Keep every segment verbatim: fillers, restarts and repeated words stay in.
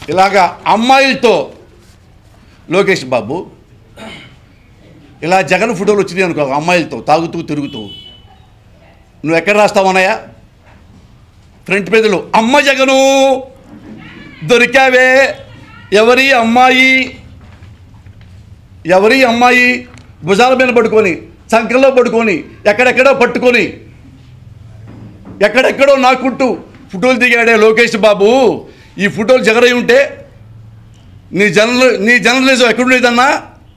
ఇలాగా అమ్మాయిలతో లోకేష్ బాబు ఇలా జగన్ ఫోటోలు వచ్చినాయి అనుకో, అమ్మాయిలతో తాగుతూ తిరుగుతూ, నువ్వు ఎక్కడ రాస్తావు అన్నయ్య? ఫ్రంట్ పేజీలో అమ్మ జగను దొరికావే, ఎవరి అమ్మాయి ఎవరి అమ్మాయి భుజాల మీద పడుకొని, సంకల్లో పడుకొని, ఎక్కడెక్కడో పట్టుకొని, ఎక్కడెక్కడో నాకుంటూ ఫోటోలు దిగాడే లోకేష్ బాబు. ఈ ఫోటోలు జగరై ఉంటే నీ జర్నల్ నీ జర్నలిజం ఎక్కడుండేదన్నా?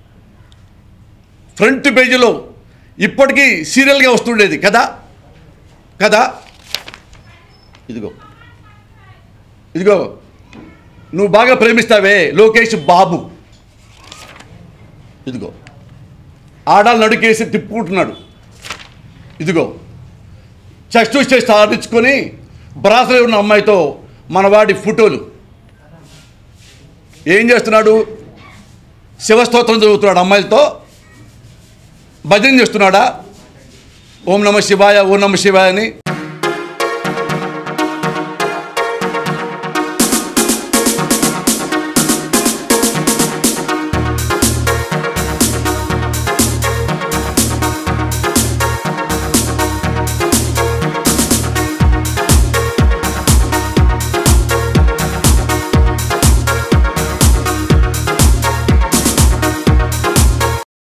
ఫ్రంట్ పేజీలో ఇప్పటికీ సీరియల్గా వస్తుండేది కదా కదా ఇదిగో ఇదిగో నువ్వు బాగా ప్రేమిస్తావే లోకేష్ బాబు, ఇదిగో ఆడాలు నడుకేసి తిప్పుకుంటున్నాడు. ఇదిగో చెస్ట్ చెస్ట్ ఆడించుకొని బ్రాసలో ఉన్న అమ్మాయితో మనవాడి ఫోటోలు. ఏం చేస్తున్నాడు? శివస్తోత్రం చదువుతున్నాడు అమ్మాయిలతో, భజన చేస్తున్నాడా? ఓం నమ శివాయ ఓం నమ శివాయ అని.